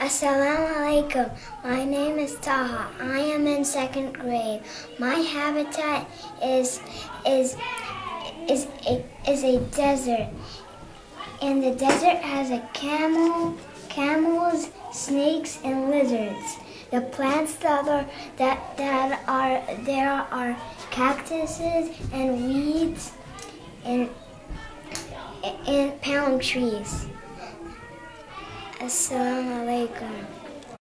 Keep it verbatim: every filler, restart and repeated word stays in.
Assalamu alaikum. My name is Taha. I am in second grade. My habitat is is is a, is a desert. And the desert has a camel, camels, snakes, and lizards. The plants that are that that are there are cactuses and weeds and and palm trees. Assalamu alaikum.